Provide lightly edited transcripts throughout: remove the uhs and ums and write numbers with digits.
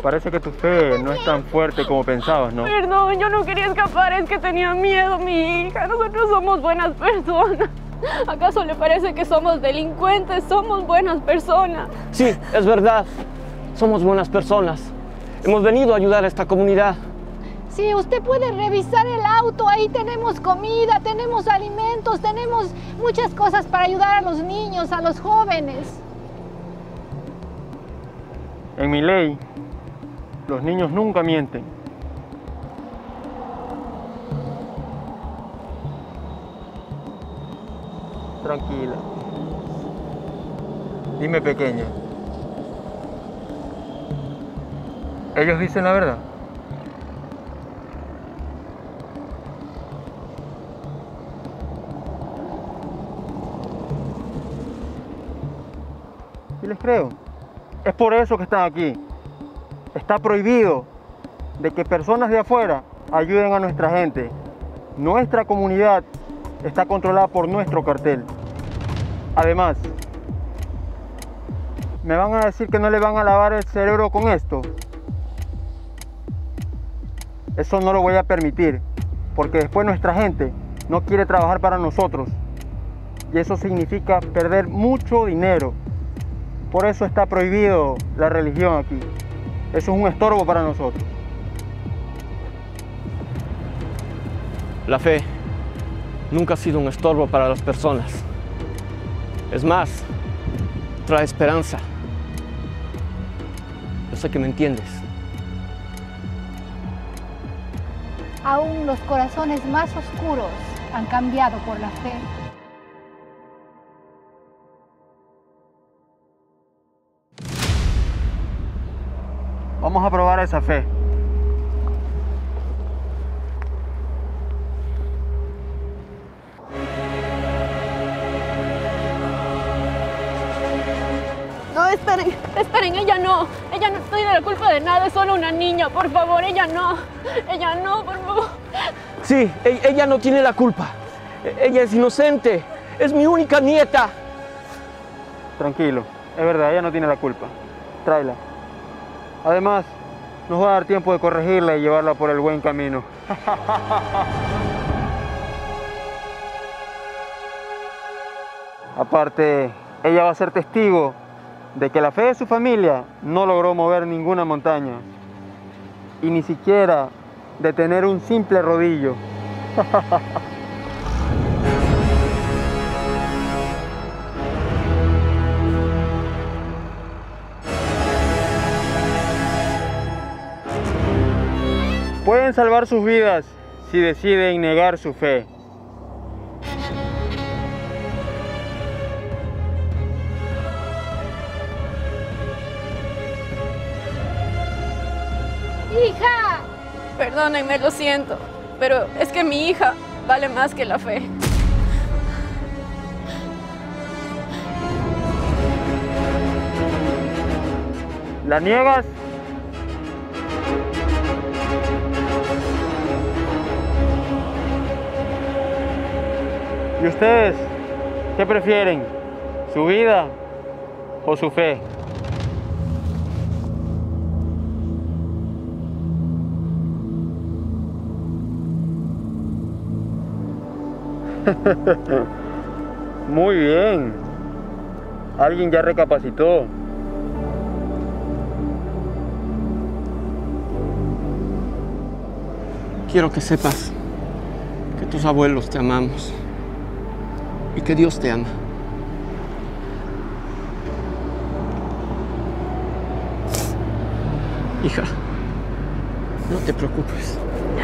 Parece que tu fe no es tan fuerte como pensabas, ¿no? Perdón, yo no quería escapar, es que tenía miedo, mi hija. Nosotros somos buenas personas. ¿Acaso le parece que somos delincuentes? Somos buenas personas. Sí, es verdad. Somos buenas personas. Hemos venido a ayudar a esta comunidad. Sí, usted puede revisar el auto, ahí tenemos comida, tenemos alimentos, tenemos muchas cosas para ayudar a los niños, a los jóvenes. En mi ley, los niños nunca mienten. Tranquila. Dime, pequeña. ¿Ellos dicen la verdad? Y les creo. Es por eso que están aquí. Está prohibido de que personas de afuera ayuden a nuestra gente. Nuestra comunidad está controlada por nuestro cartel. Además, ¿me van a decir que no le van a lavar el cerebro con esto? Eso no lo voy a permitir, porque después nuestra gente no quiere trabajar para nosotros. Y eso significa perder mucho dinero. Por eso está prohibido la religión aquí. Eso es un estorbo para nosotros. La fe nunca ha sido un estorbo para las personas. Es más, trae esperanza. Yo sé que me entiendes. Aún los corazones más oscuros han cambiado por la fe. Vamos a probar esa fe. No, esperen, ella no tiene la culpa de nada, es solo una niña, por favor, ella no, por favor. Sí, ella no tiene la culpa. Ella es inocente. Es mi única nieta. Tranquilo, es verdad, ella no tiene la culpa. Tráela. Además, nos va a dar tiempo de corregirla y llevarla por el buen camino. Aparte, ella va a ser testigo de que la fe de su familia no logró mover ninguna montaña y ni siquiera detener un simple rodillo. Pueden salvar sus vidas si deciden negar su fe. ¡Hija! Perdónenme, lo siento, pero es que mi hija vale más que la fe. ¿La niegas? ¿Y ustedes qué prefieren? ¿Su vida o su fe? Muy bien. Alguien ya recapacitó. Quiero que sepas que tus abuelos te amamos y que Dios te ama. Hija, no te preocupes.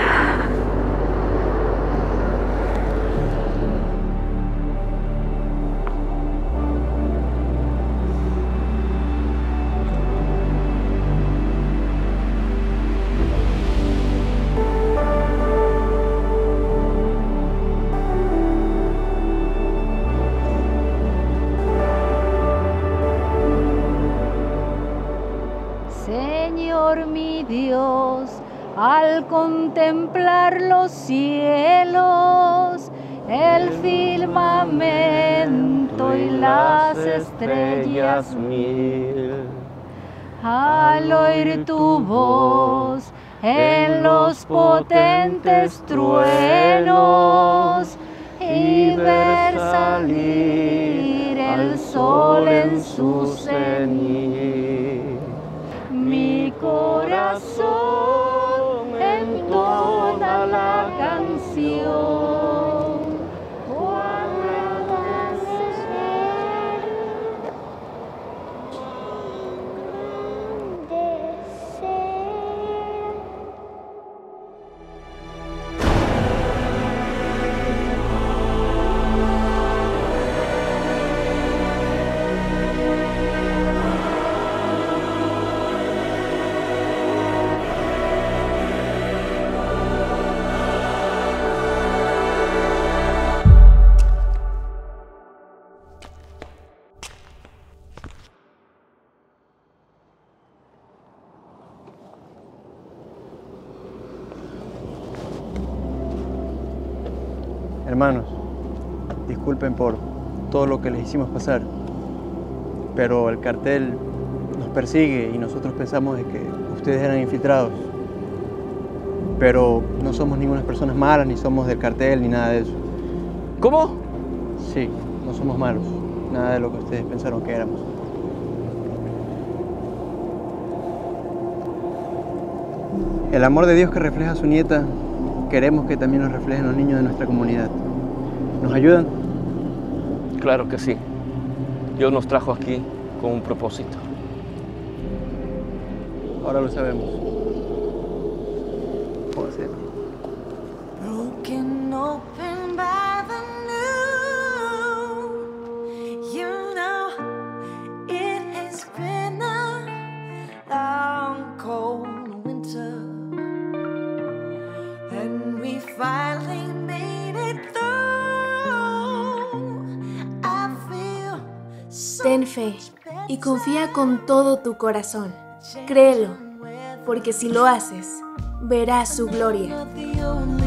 Señor mi Dios, al contemplar los cielos, el firmamento y las estrellas mil, al oír tu voz en los potentes truenos y ver salir el sol en su cenit. Mi corazón entona la canción. Hermanos, disculpen por todo lo que les hicimos pasar, pero el cartel nos persigue y nosotros pensamos de que ustedes eran infiltrados. Pero no somos ninguna personas malas, ni somos del cartel, ni nada de eso. ¿Cómo? Sí, no somos malos, nada de lo que ustedes pensaron que éramos. El amor de Dios que refleja a su nieta, queremos que también nos reflejen los niños de nuestra comunidad. ¿Nos ayudan? Claro que sí. Dios nos trajo aquí con un propósito. Ahora lo sabemos. ¿Cómo hacerlo? Broken open by the noon, you know it has been a long cold winter, and we finally made it through. I feel so Ten fe y confía con todo tu corazón. Créelo, porque si lo haces, verás su gloria. the only